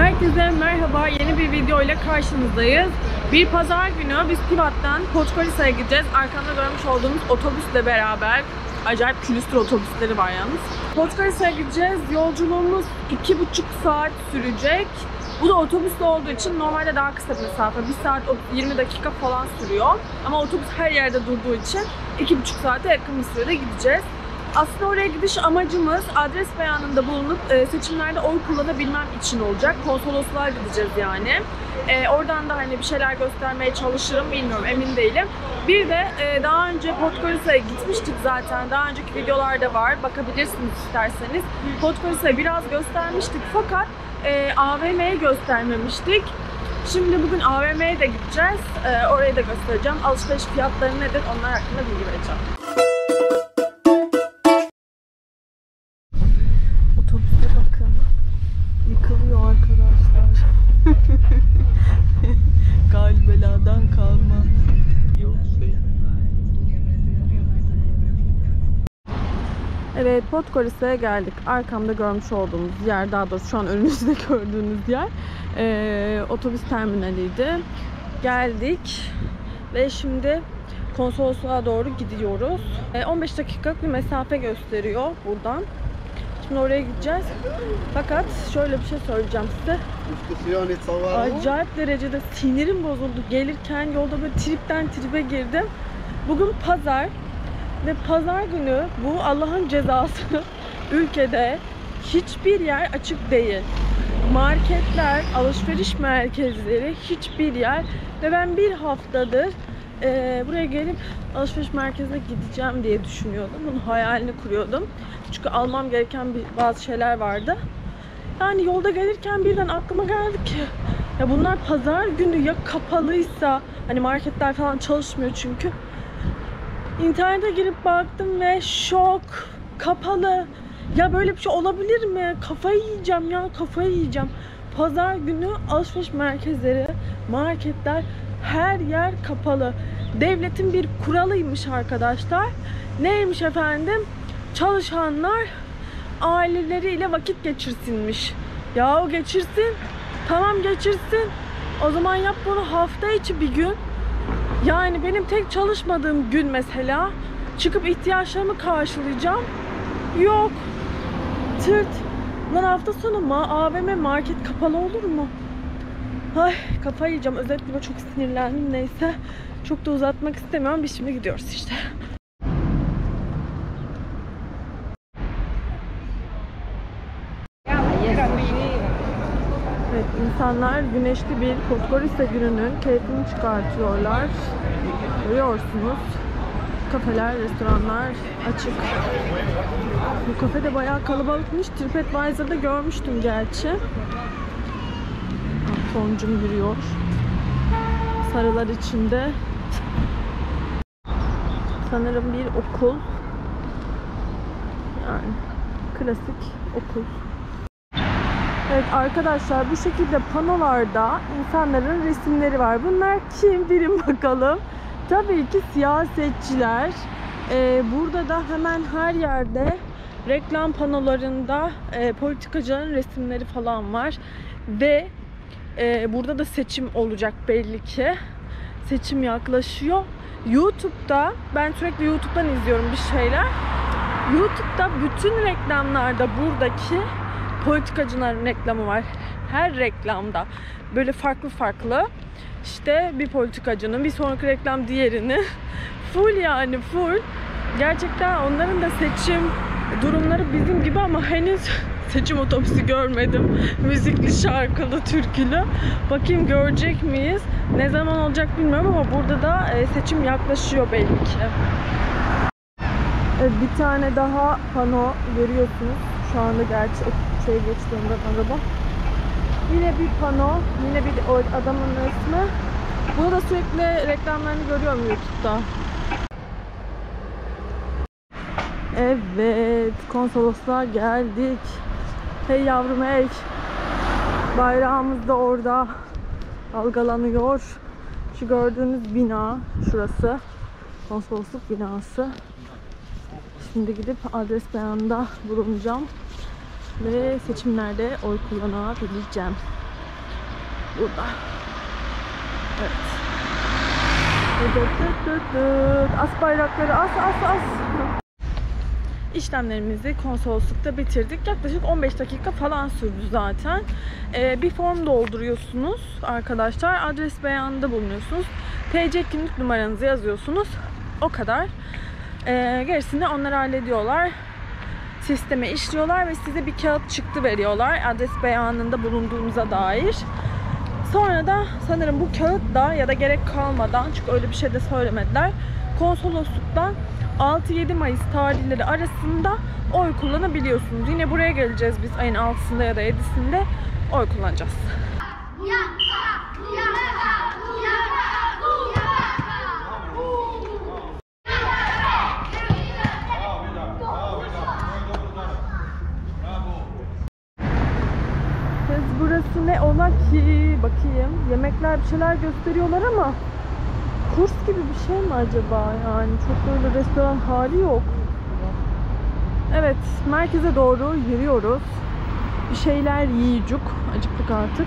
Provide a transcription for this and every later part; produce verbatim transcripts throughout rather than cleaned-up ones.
Herkese merhaba, yeni bir video ile karşınızdayız. Bir pazar günü biz Tivat'tan Podgorica'ya gideceğiz. Arkamda görmüş olduğumuz otobüsle beraber. Acayip külüstür otobüsleri var yalnız. Podgorica'ya gideceğiz. Yolculuğumuz iki buçuk saat sürecek. Bu da otobüsle olduğu için normalde daha kısa bir mesafe. bir saat yirmi dakika falan sürüyor. Ama otobüs her yerde durduğu için iki buçuk saate yakın bir sürede gideceğiz. Aslında oraya gidiş amacımız adres beyanında bulunup e, seçimlerde oy kullanabilmem için olacak. Konsolosluğa gideceğiz yani. E, oradan da hani bir şeyler göstermeye çalışırım, bilmiyorum, emin değilim. Bir de e, daha önce Podgorica'ya gitmiştik zaten. Daha önceki videolarda var. Bakabilirsiniz isterseniz. Podgorica'yı biraz göstermiştik fakat e, A V M'ye göstermemiştik. Şimdi bugün A V M'ye de gideceğiz. E, orayı da göstereceğim. Alışveriş fiyatları nedir? Onlar hakkında bilgi vereceğim. Otobüse bakın. Yıkılıyor arkadaşlar. Galibeladan kalma. Evet, Podgorica'ya geldik. Arkamda görmüş olduğumuz yer, daha doğrusu şu an önünüzde gördüğünüz yer ee, otobüs terminaliydi. Geldik ve şimdi konsolosluğa doğru gidiyoruz. Ee, on beş dakikalık bir mesafe gösteriyor buradan. Şimdi oraya gideceğiz. Fakat şöyle bir şey söyleyeceğim size. Acayip derecede sinirim bozuldu. Gelirken yolda böyle tripten tribe girdim. Bugün pazar ve pazar günü bu Allah'ın cezası ülkede hiçbir yer açık değil. Marketler, alışveriş merkezleri, hiçbir yer ve ben bir haftadır e, buraya gelip alışveriş merkezine gideceğim diye düşünüyordum. Bunun hayalini kuruyordum. Çünkü almam gereken bir, bazı şeyler vardı. Yani yolda gelirken birden aklıma geldi ki ya bunlar pazar günü ya kapalıysa, hani marketler falan çalışmıyor çünkü. İnternete girip baktım ve şok, kapalı. Ya böyle bir şey olabilir mi? Kafayı yiyeceğim ya, kafayı yiyeceğim. Pazar günü alışveriş merkezleri, marketler, her yer kapalı. Devletin bir kuralıymış arkadaşlar. Neymiş efendim? Çalışanlar aileleriyle vakit geçirsinmiş. Yahu geçirsin. Tamam geçirsin. O zaman yap bunu hafta içi bir gün. Yani benim tek çalışmadığım gün mesela çıkıp ihtiyaçlarımı karşılayacağım. Yok. Tırt. Lan hafta sonu ma A V M market kapalı olur mu? Ay kafayı yiyeceğim. Özellikle çok sinirlendim. Neyse. Çok da uzatmak istemiyorum. Biz şimdi gidiyoruz işte. Evet, insanlar güneşli bir Podgorica gününün keyfini çıkartıyorlar. Görüyorsunuz. Kafeler, restoranlar açık. Bu kafe de bayağı kalabalıkmış. TripAdvisor'da görmüştüm gerçi. Toncum yürüyor. Sarılar içinde. Sanırım bir okul. Yani klasik okul. Evet arkadaşlar, bu şekilde panolarda insanların resimleri var. Bunlar kim? Bilin bakalım. Tabii ki siyasetçiler. Ee, burada da hemen her yerde reklam panolarında e, politikacıların resimleri falan var. Ve e, burada da seçim olacak belli ki. Seçim yaklaşıyor. YouTube'da, ben sürekli YouTube'dan izliyorum bir şeyler. YouTube'da bütün reklamlarda buradaki politikacıların reklamı var. Her reklamda böyle farklı farklı. İşte bir politikacının, bir sonraki reklam diğerini. Full yani full. Gerçekten onların da seçim durumları bizim gibi ama henüz seçim otobüsü görmedim. Müzikli, şarkılı, türkülü. Bakayım görecek miyiz? Ne zaman olacak bilmiyorum ama burada da seçim yaklaşıyor belli ki. Evet, bir tane daha pano görüyorsunuz. Şu anda gerçi şey geçtiğimden araba. Yine bir pano, yine bir adamın resmi. Bunu da sürekli reklamlarını görüyorum YouTube'da. Evet, konsolosluğa geldik. Hey yavrum hey. Bayrağımız da orada dalgalanıyor. Şu gördüğünüz bina, şurası konsolosluk binası. Şimdi gidip adres beyanında bulunacağım ve seçimlerde oy kullanabileceğim. Burada. Evet. Dıt dıt dıt dıt. As bayrakları, as as as. İşlemlerimizi konsoloslukta bitirdik. Yaklaşık on beş dakika falan sürdü zaten. Ee, bir form dolduruyorsunuz arkadaşlar. Adres beyanında bulunuyorsunuz. T C kimlik numaranızı yazıyorsunuz. O kadar. Ee, gerisini onlar hallediyorlar. Sisteme işliyorlar ve size bir kağıt çıktı veriyorlar. Adres beyanında bulunduğunuza dair. Sonra da sanırım bu kağıt da ya da gerek kalmadan, çünkü öyle bir şey de söylemediler, konsolosluktan altı yedi Mayıs tarihleri arasında oy kullanabiliyorsunuz. Yine buraya geleceğiz biz ayın altısında ya da yedisinde oy kullanacağız. Kız burası ne ola ki? Bakayım. Yemekler, bir şeyler gösteriyorlar ama kurs gibi bir şey mi acaba yani? Çok böyle restoran hali yok. Evet, merkeze doğru yürüyoruz. Bir şeyler yiyecek. Acıktık artık.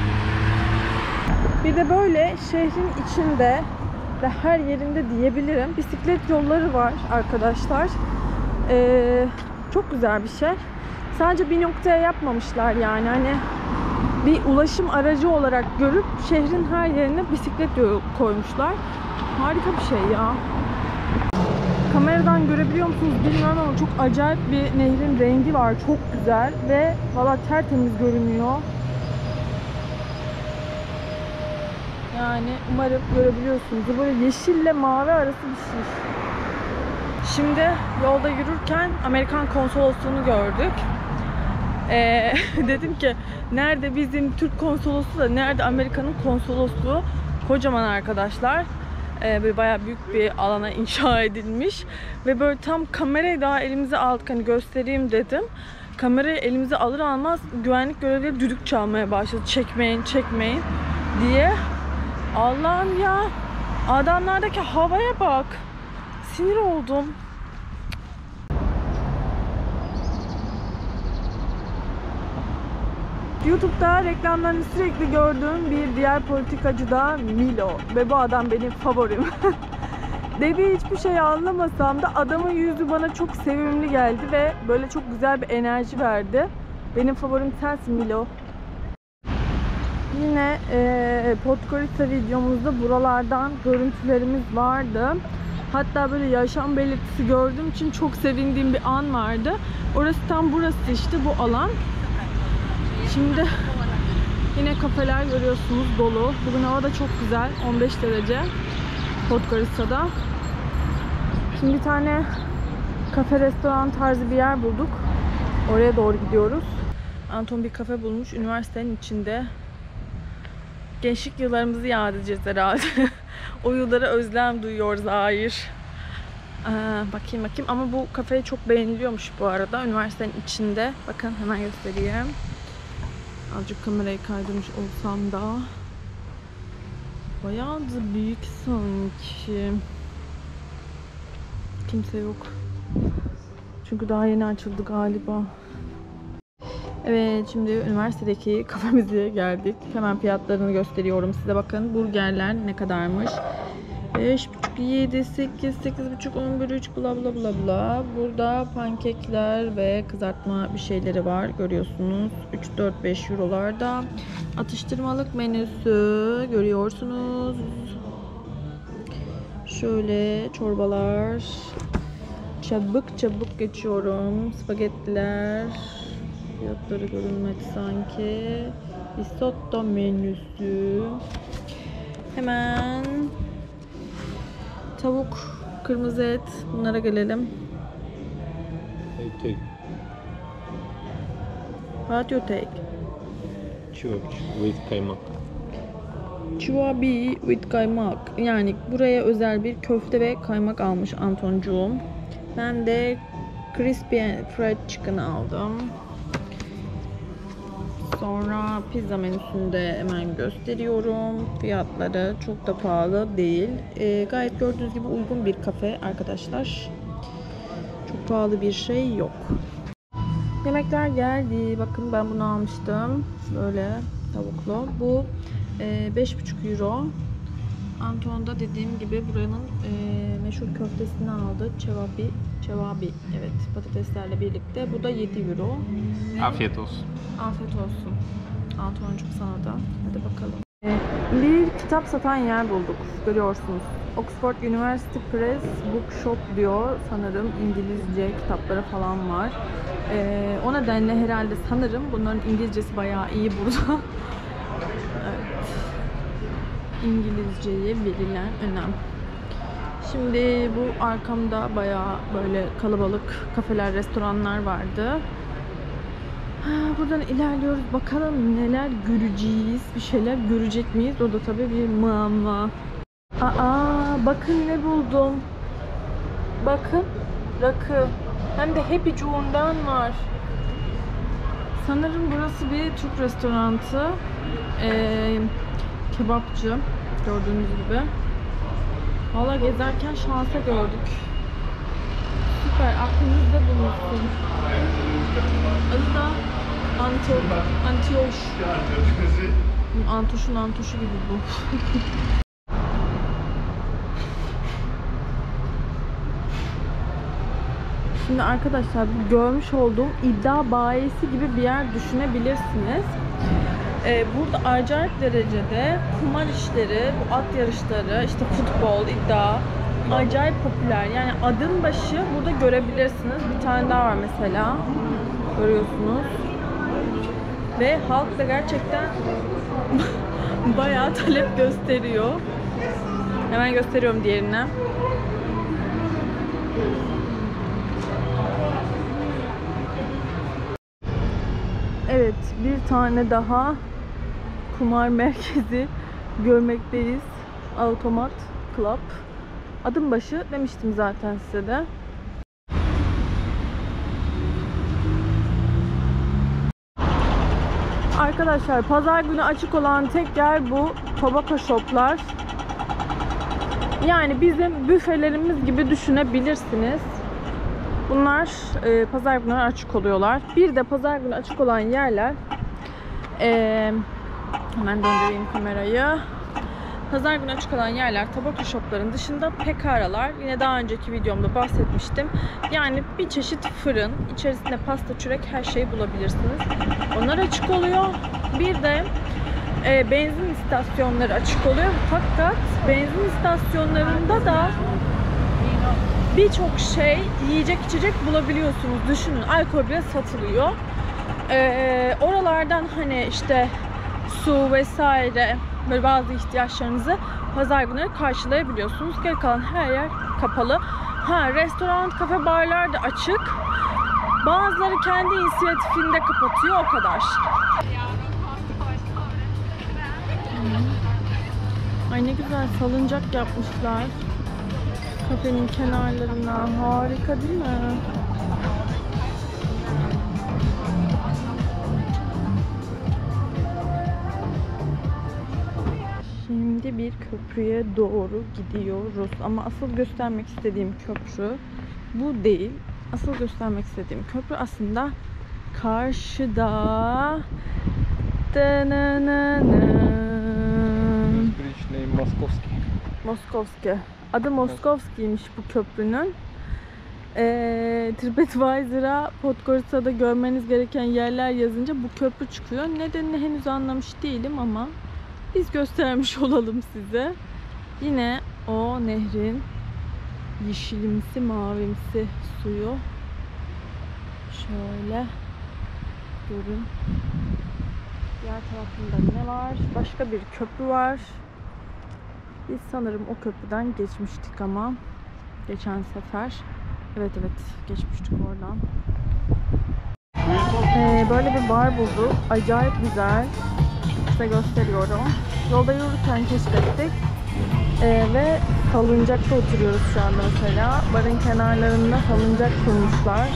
Bir de böyle şehrin içinde ve her yerinde diyebilirim, bisiklet yolları var arkadaşlar. Ee, çok güzel bir şey. Sadece bir noktaya yapmamışlar yani. Hani bir ulaşım aracı olarak görüp şehrin her yerine bisiklet yolu koymuşlar. Harika bir şey ya. Kameradan görebiliyor musunuz bilmiyorum ama çok acayip bir nehrin rengi var. Çok güzel ve valla tertemiz görünüyor. Yani umarım görebiliyorsunuz. Böyle yeşille mavi arası bir şey. Şimdi yolda yürürken Amerikan konsolosluğunu gördük. Ee, dedim ki nerede bizim Türk konsolosluğu da nerede Amerika'nın konsolosluğu? Kocaman arkadaşlar. Ee, böyle bayağı büyük bir alana inşa edilmiş. Ve böyle tam kamerayı daha elimize aldık, hani göstereyim dedim. Kamerayı elimize alır almaz güvenlik görevlileri düdük çalmaya başladı. Çekmeyin, çekmeyin diye. Allah'ım ya. Adamlardaki havaya bak. Sinir oldum. YouTube'da reklamlarını sürekli gördüğüm bir diğer politikacı da Milo. Ve bu adam benim favorim. Dediği hiçbir şey anlamasam da adamın yüzü bana çok sevimli geldi ve böyle çok güzel bir enerji verdi. Benim favorim sensin Milo. Yine e, Podgorica videomuzda buralardan görüntülerimiz vardı. Hatta böyle yaşam belirtisi gördüğüm için çok sevindiğim bir an vardı. Orası tam burası işte, bu alan. Şimdi yine kafeler görüyorsunuz dolu. Bugün hava da çok güzel. on beş derece Podgorica'da. Şimdi bir tane kafe, restoran tarzı bir yer bulduk. Oraya doğru gidiyoruz. Anton bir kafe bulmuş üniversitenin içinde. Gençlik yıllarımızı yad edeceğiz herhalde. O yıllara özlem duyuyor Zahir. Ee, bakayım bakayım ama bu kafe çok beğeniliyormuş bu arada. Üniversitenin içinde. Bakın hemen göstereyim. Azıcık kamerayı kaydırmış olsam da. Bayağı da büyük sanki. Kimse yok. Çünkü daha yeni açıldı galiba. Evet, şimdi üniversitedeki kafemize geldik. Hemen fiyatlarını gösteriyorum size, bakın. Burgerler ne kadarmış? beş buçuk, yedi, sekiz, sekiz buçuk, on bir, üç, bla bla bla bla. Burada pankekler ve kızartma bir şeyleri var. Görüyorsunuz. üç, dört, beş eurolarda. Atıştırmalık menüsü görüyorsunuz. Şöyle çorbalar. Çabuk çabuk geçiyorum. Spagettiler. Fiyatları görünmedi sanki. Risotto menüsü. Hemen tavuk, kırmızı et, bunlara gelelim. I take What you take? church with kaymak. Chuabi with kaymak. Yani buraya özel bir köfte ve kaymak almış Antoncuğum. Ben de crispy and fried chicken aldım. Sonra pizza menüsünde hemen gösteriyorum. Fiyatları çok da pahalı değil. Ee, gayet gördüğünüz gibi uygun bir kafe arkadaşlar. Çok pahalı bir şey yok. Yemekler geldi. Bakın ben bunu almıştım. Böyle Tavuklu. Bu e, beş buçuk euro. Anton da dediğim gibi buranın e, meşhur köftesini aldı. Cevabi. Cevabi. Evet. Patateslerle birlikte. Bu da yedi euro. Afiyet olsun. Afiyet olsun. Antoncuk sana da. Hadi bakalım. E, bir kitap satan yer bulduk. Görüyorsunuz. Oxford University Press Bookshop diyor. Sanırım İngilizce kitapları falan var. Ee, o nedenle herhalde sanırım bunların İngilizcesi bayağı iyi burada. Evet. İngilizceye verilen önem. Şimdi bu arkamda bayağı böyle kalabalık kafeler, restoranlar vardı. Ha, buradan ilerliyoruz. Bakalım neler göreceğiz. Bir şeyler görecek miyiz? O da tabii bir muamma. Aa, bakın ne buldum. Bakın, rakı. Hem de Happy Joe'ndan var. Sanırım burası bir Türk restoranı. Ee, kebapçı. Gördüğünüz gibi. Valla gezerken şansa gördük. Süper, aklınızda bulunsun. Adı da Anto, Antioş. Antoş'un Antoş'u gibi bu. Şimdi arkadaşlar bu görmüş olduğum iddia bayisi gibi bir yer düşünebilirsiniz. Ee, burada acayip derecede kumar işleri, bu at yarışları, işte futbol, iddia acayip popüler. Yani adım başı burada görebilirsiniz. Bir tane daha var mesela. Görüyorsunuz. Ve halk da gerçekten bayağı talep gösteriyor. Hemen gösteriyorum diğerine. Evet, bir tane daha kumar merkezi görmekteyiz. Automat Club. Adım başı demiştim zaten size de. Arkadaşlar pazar günü açık olan tek yer bu tobacco shoplar. Yani bizim büfelerimiz gibi düşünebilirsiniz. Bunlar e, pazar günü açık oluyorlar. Bir de pazar günü açık olan yerler e, hemen döndüreyim kamerayı. Pazar günü açık olan yerler tabaka shopların dışında pekaralar. Yine daha önceki videomda bahsetmiştim. Yani bir çeşit fırın. İçerisinde pasta, çörek her şeyi bulabilirsiniz. Onlar açık oluyor. Bir de e, benzin istasyonları açık oluyor. Fakat benzin istasyonlarında da birçok şey, yiyecek içecek bulabiliyorsunuz. Düşünün, alkol bile satılıyor. Ee, oralardan hani işte su vesaire böyle bazı ihtiyaçlarınızı pazar günleri karşılayabiliyorsunuz. Geri kalan her yer kapalı. Ha, restoran, kafe, barlar da açık. Bazıları kendi inisiyatifinde kapatıyor, o kadar. Ay ne güzel salıncak yapmışlar. Kafenin kenarlarına. Harika değil mi? Şimdi bir köprüye doğru gidiyoruz. Ama asıl göstermek istediğim köprü bu değil. Asıl göstermek istediğim köprü aslında karşıda. Bridge name Moskovski. Moskovski. Adı Moskovski'ymiş bu köprünün. Ee, TripAdvisor'a Podgorica'da görmeniz gereken yerler yazınca bu köprü çıkıyor. Nedenini henüz anlamış değilim ama biz göstermiş olalım size. Yine o nehrin yeşilimsi mavimsi suyu. Şöyle görün. Diğer tarafında ne var? Başka bir köprü var. Biz sanırım o köprüden geçmiştik ama geçen sefer. Evet evet geçmiştik oradan. Ee, böyle bir bar bulduk. Acayip güzel. Size gösteriyorum. Yolda yürürken keşfettik. Ee, ve salıncakta oturuyoruz şu anda mesela. Barın kenarlarında salıncak kurmuşlar.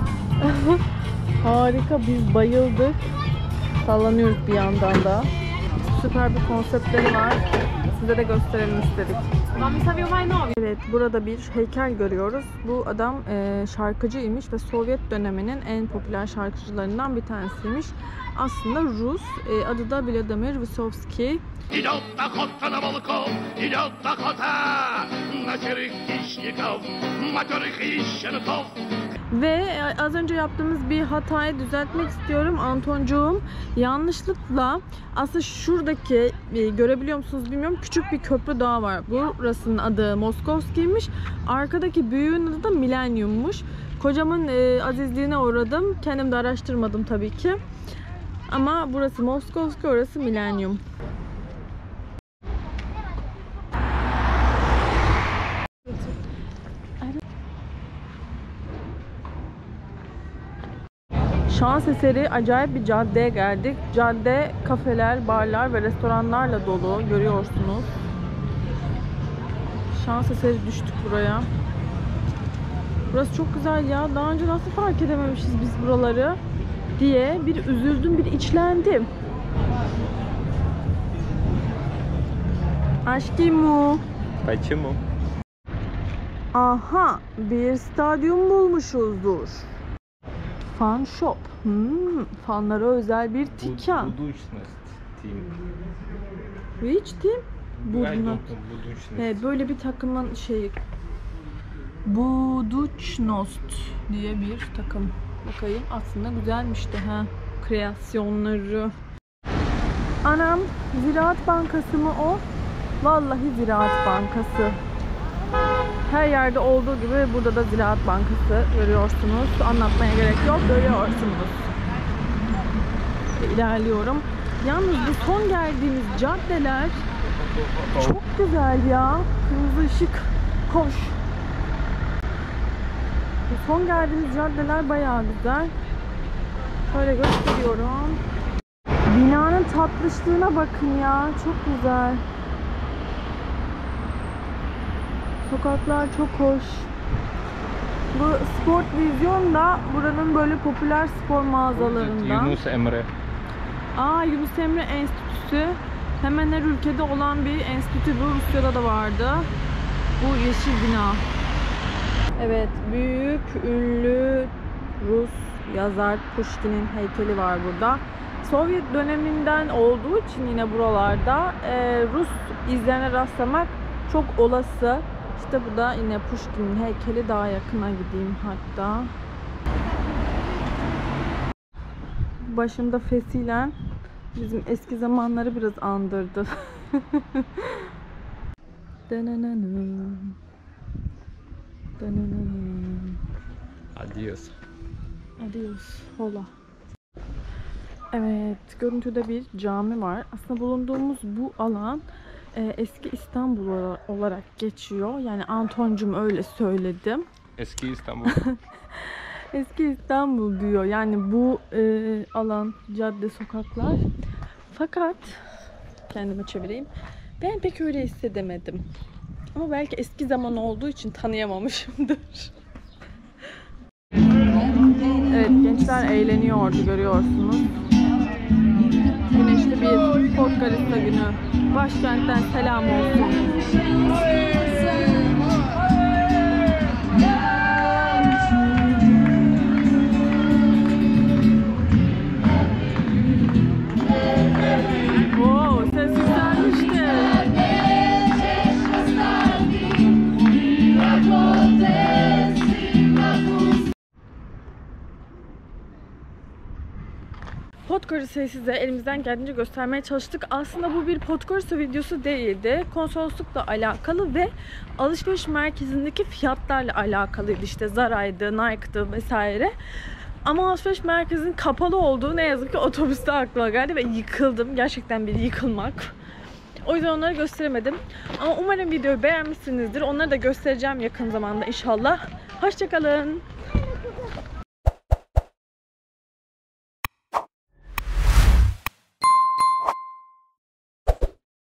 Harika, biz bayıldık. Sallanıyoruz bir yandan da. Süper bir konseptleri var. Size de gösterelim istedik. Evet, burada bir heykel görüyoruz. Bu adam e, şarkıcıymış ve Sovyet döneminin en popüler şarkıcılarından bir tanesiymiş. Aslında Rus. E, adı da Vladimir Vysotsky. Ve az önce yaptığımız bir hatayı düzeltmek istiyorum Antoncuğum. Yanlışlıkla aslında şuradaki e, görebiliyor musunuz bilmiyorum, küçük bir köprü daha var. Burasının adı Moskovski'ymiş. Arkadaki büyüğün adı da Millennium'muş. Kocamın e, azizliğine uğradım. Kendim de araştırmadım tabii ki. Ama burası Moskovski, orası Millennium. Şans eseri acayip bir caddeye geldik. Cadde kafeler, barlar ve restoranlarla dolu, görüyorsunuz. Şans eseri düştük buraya. Burası çok güzel ya. Daha önce nasıl fark edememişiz biz buraları diye bir üzüldüm, bir içlendim. Aşkimu. Почему? Aha, bir stadyum bulmuşuzdur. Fan shop. Hmm, fanlara özel bir dükkan. Будущность. Team. Which team? I don't Buduna. know, будущность. Evet, böyle bir takımın şeyi. Budućnost diye bir takım. Bakayım, aslında güzelmiş de ha. Kreasyonları. Anam, Ziraat Bankası mı o? Vallahi Ziraat Bankası. Her yerde olduğu gibi burada da Ziraat Bankası görüyorsunuz. Anlatmaya gerek yok, görüyorsunuz. Ve ilerliyorum. Yalnız bu son geldiğimiz caddeler çok güzel ya. Kırmızı ışık, koş. Bu son geldiğimiz caddeler bayağı güzel. Şöyle gösteriyorum. Binanın tatlışlığına bakın ya, çok güzel. Sokaklar çok hoş. Bu Sport Vizyon da buranın böyle popüler spor mağazalarından. Yunus Emre. Aa, Yunus Emre Enstitüsü. Hemen her ülkede olan bir enstitü. Bu Rusya'da da vardı. Bu yeşil bina. Evet, büyük ünlü Rus yazar Pushkin'in heykeli var burada. Sovyet döneminden olduğu için yine buralarda e, Rus izlerine rastlamak çok olası. İşte bu da yine Pushkin'in heykeli. Daha yakına gideyim hatta. Başımda fesilen bizim eski zamanları biraz andırdı. Adios. Adios. Hola. Evet, görüntüde bir cami var. Aslında bulunduğumuz bu alan e, eski İstanbul olarak geçiyor. Yani Antoncum öyle söyledim. Eski İstanbul. Eski İstanbul diyor. Yani bu e, alan, cadde, sokaklar. Fakat kendime çevireyim. Ben pek öyle hissedemedim. Ama belki eski zaman olduğu için tanıyamamışımdır. Evet, gençler eğleniyordu, görüyorsunuz. Güneşli bir Podgorica günü. Başkentten selam olsun. Oo, ses yükselmişti. Podgorica'yı size elimizden geldiğince göstermeye çalıştık. Aslında bu bir Podgorica videosu değildi. Konsoloslukla alakalı ve alışveriş merkezindeki fiyatlarla alakalıydı. İşte Zara'ydı, Nike'dı vesaire. Ama alışveriş merkezinin kapalı olduğu ne yazık ki otobüste aklıma geldi ve yıkıldım. Gerçekten bir yıkılmak. O yüzden onları gösteremedim. Ama umarım videoyu beğenmişsinizdir. Onları da göstereceğim yakın zamanda inşallah. Hoşça kalın.